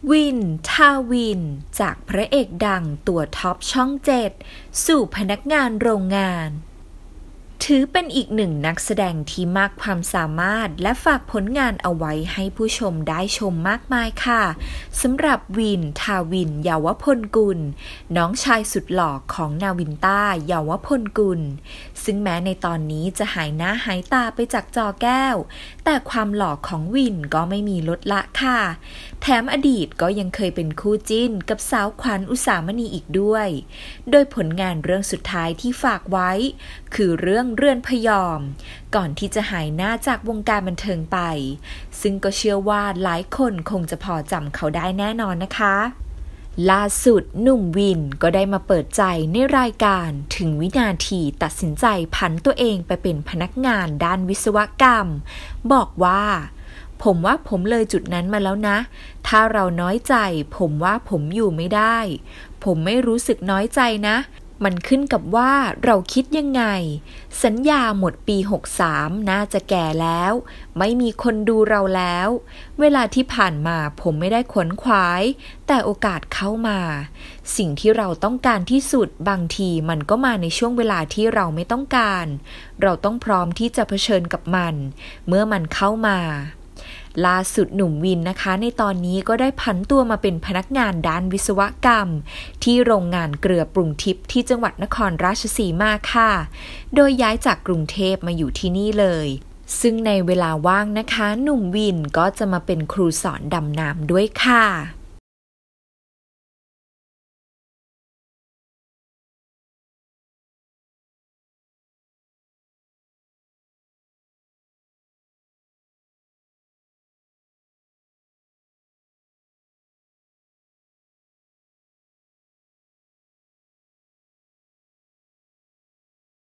วินทาวินจากพระเอกดังตัวท็อปช่อง7สู่พนักงานโรงงานถือเป็นอีกหนึ่งนักแสดงที่มากความสามารถและฝากผลงานเอาไว้ให้ผู้ชมได้ชมมากมายค่ะสำหรับวินทาวินเยาวพลกุลน้องชายสุดหล่อของนาวินต้าเยาวพลกุลซึ่งแม้ในตอนนี้จะหายหน้าหายตาไปจากจอแก้วแต่ความหล่อของวินก็ไม่มีลดละค่ะแถมอดีตก็ยังเคยเป็นคู่จิ้นกับสาวขวัญอุสามณีอีกด้วยโดยผลงานเรื่องสุดท้ายที่ฝากไว้คือเรื่องเรือนพยอมก่อนที่จะหายหน้าจากวงการบันเทิงไปซึ่งก็เชื่อว่าหลายคนคงจะพอจำเขาได้แน่นอนนะคะล่าสุดหนุ่มวินก็ได้มาเปิดใจในรายการถึงวินาทีตัดสินใจผันตัวเองไปเป็นพนักงานด้านวิศวกรรมบอกว่าผมว่าผมเลยจุดนั้นมาแล้วนะถ้าเราน้อยใจผมว่าผมอยู่ไม่ได้ผมไม่รู้สึกน้อยใจนะมันขึ้นกับว่าเราคิดยังไงสัญญาหมดปี63น่าจะแก่แล้วไม่มีคนดูเราแล้วเวลาที่ผ่านมาผมไม่ได้ขวนขวายแต่โอกาสเข้ามาสิ่งที่เราต้องการที่สุดบางทีมันก็มาในช่วงเวลาที่เราไม่ต้องการเราต้องพร้อมที่จะเผชิญกับมันเมื่อมันเข้ามาล่าสุดหนุ่มวินนะคะในตอนนี้ก็ได้ผันตัวมาเป็นพนักงานด้านวิศวกรรมที่โรงงานเกลือปรุงทิพย์ที่จังหวัดนครราชสีมาค่ะโดยย้ายจากกรุงเทพมาอยู่ที่นี่เลยซึ่งในเวลาว่างนะคะหนุ่มวินก็จะมาเป็นครูสอนดำน้ำด้วยค่ะ